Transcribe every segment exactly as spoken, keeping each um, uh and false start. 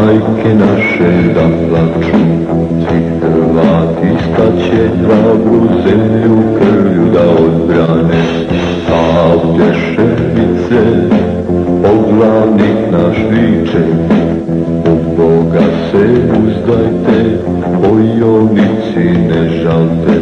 majke naše da plaču, svi Hrvati staće hrabru zemlju krvlju da odbrane. A u Tješevice poglavnik naš viče, u Boga se uzdajte, bojovnici ne žalte.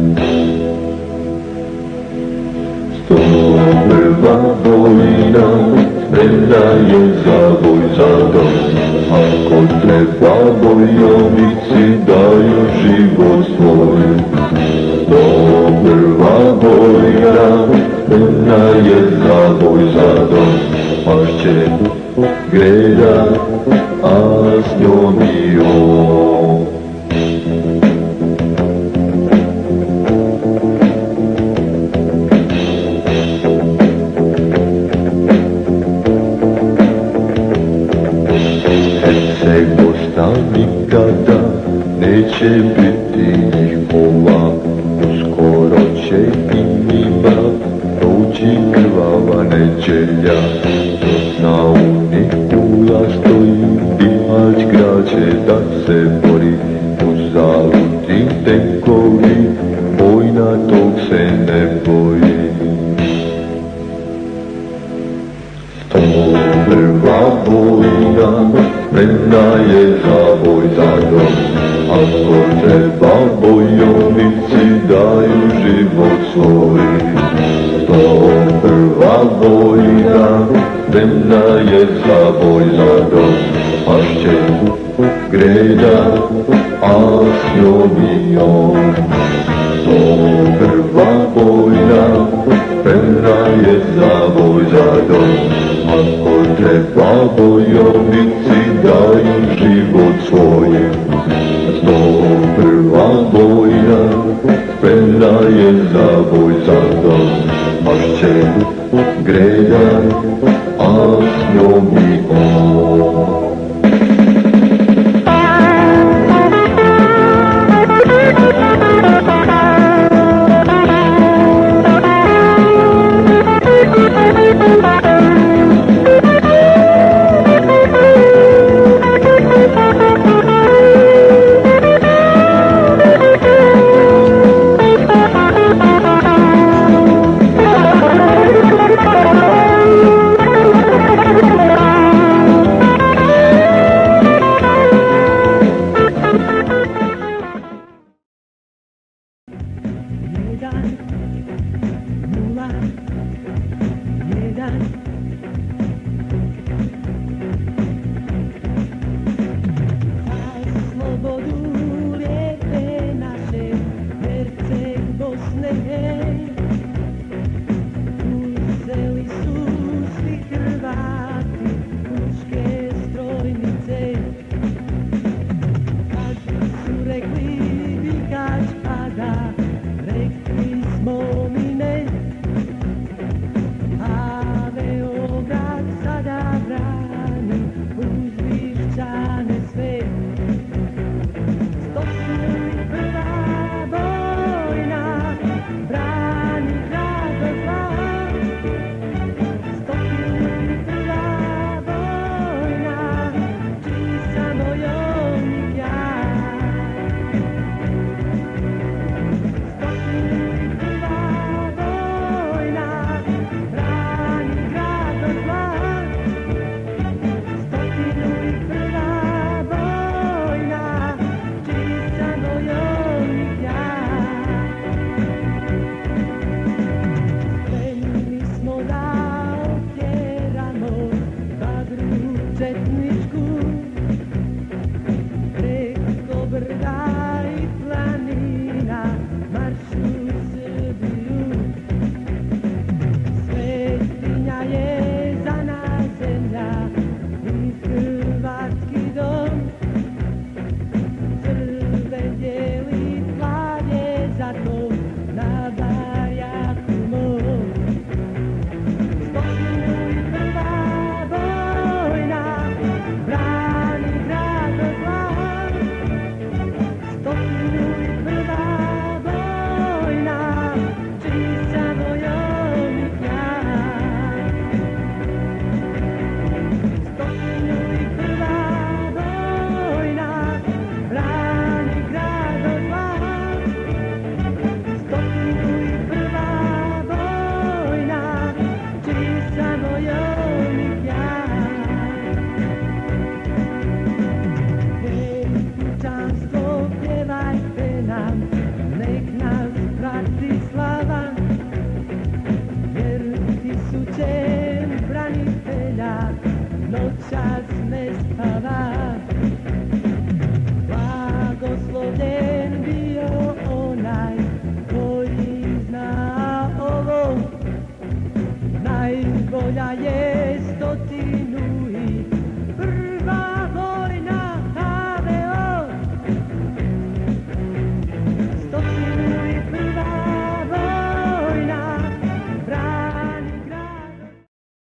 Sto prva vojna spremna je za boj za dom, ako treba bojovnici daju život svoj. Sto prva vojna spremna je za boj za dom, pašće Greda, a s njom i on. Herceg-Bosna nikada neće biti njihova, uskoro će i njima doći krvava neđelja. Na Uni kula stoji, Bihać grad će da se bori, uzaludni tenkovi, vojna tog se ne boji. Sto prva vojna spremna je za boj za dom, ako treba bojovnici daju život svoj. Sto prva vojna spremna je za boj za dom, pašće Greda, a s njom i on. Sto prva vojna spremna je za boj za dom, ako treba bojovnici daju život svoj. Sto prva vojna spremna je za boj za dom, pašće Greda, a s njom i on.